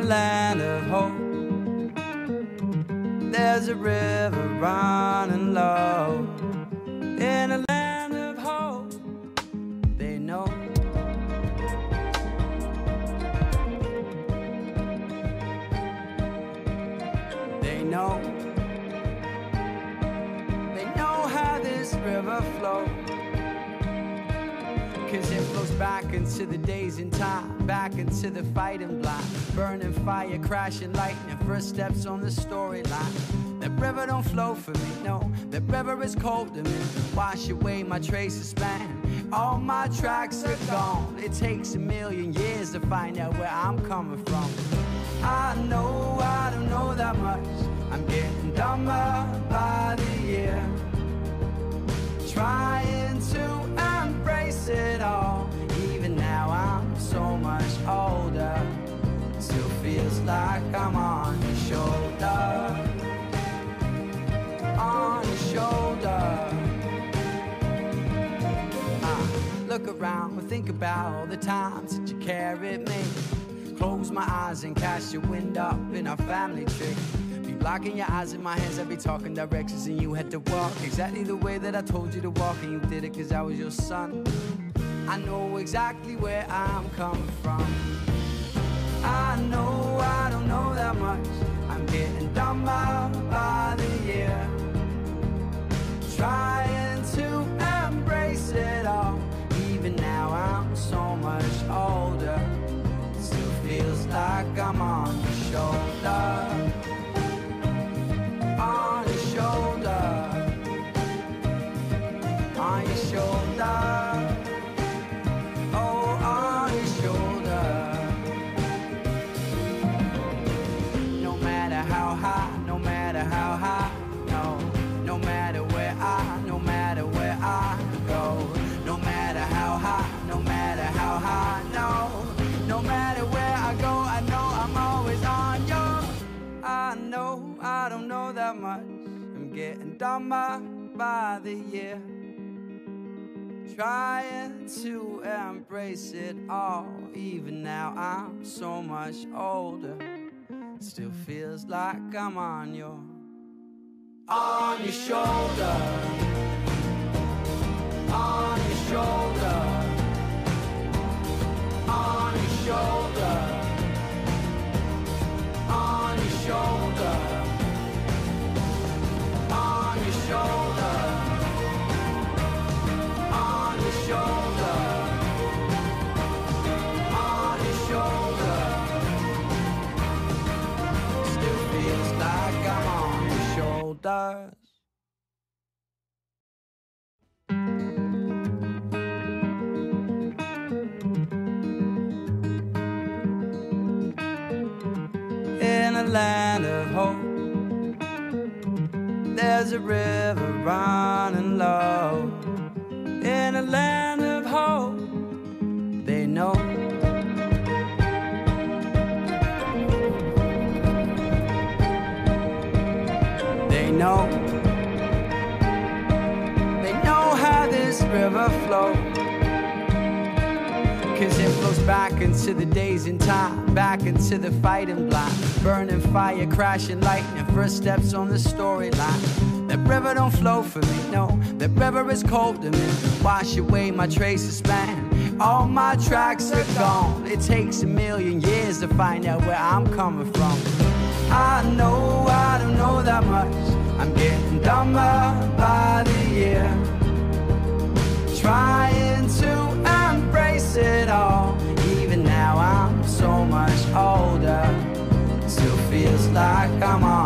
land of hope. There's a river running low. In a land of hope, they know. They know. They know how this river flows. 'Cause it flows back into the days in time, back into the fighting blind, burning fire, crashing lightning, first steps on the storyline. That river don't flow for me, no, that river is cold to me. Wash away my traces, man, all my tracks are gone. It takes a million years to find out where I'm coming from. I know I don't know that much, I'm getting dumber by the year, trying to embrace it all. Even now I'm so much older, still feels like I'm on your shoulder, on your shoulder. Look around and think about all the times that you carried me. Close my eyes and cast your wind up in our family tree. Be blocking your eyes in my hands, I'd be talking directions and you had to walk exactly the way that I told you to walk, and you did it 'cause I was your son. I know exactly where I'm coming from. I know I don't know that much, I'm getting dumber by the year, trying to embrace it all. Even now I'm so much older, still feels like I'm on your shoulder, on your shoulder, on your shoulder. Oh, on your shoulder. No matter how high, no matter how high, no, no matter where I go, no matter how high, no matter how high, no, no matter where I go, I know I'm always on your. I know I don't know that much, I'm getting dumber by the year, trying to embrace it all. Even now I'm so much older, still feels like I'm on your shoulder, on your shoulder, on your shoulder, on your shoulder, on your shoulder, on your shoulder, on your shoulder. Still feels like I'm on your shoulders. In a land of hope, there's a river running low. In a land of hope, they know. They know. They know how this river flows. 'Cause it flows back into the days in time, back into the fighting blind, burning fire, crashing lightning, first steps on the storyline. That river don't flow for me, no, that river is cold to me. Wash away my traces, man, all my tracks are gone. It takes a million years to find out where I'm coming from. I know I don't know that much, I'm getting dumber by the year, trying to embrace it all. Even now I'm so much older, still feels like I'm on